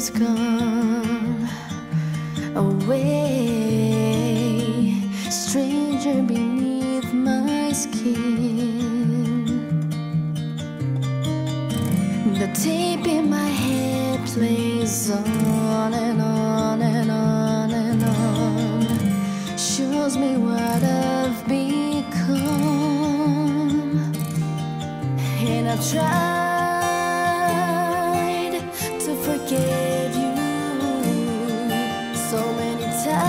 has gone away, stranger beneath my skin. The tape in my head plays on and on and on and on, shows me what I've become. And I've tried to forget you so many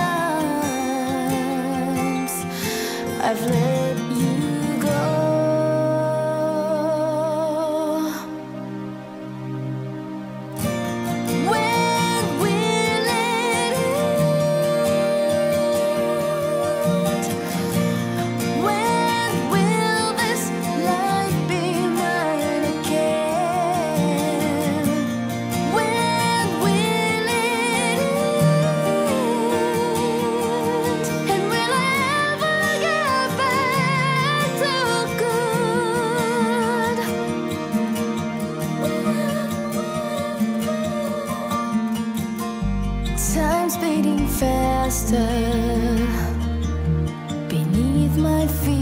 times. I've let you go. When will it end? When will this life be mine again? When will it end? And will I ever get back to good? Time's beating faster beneath my feet.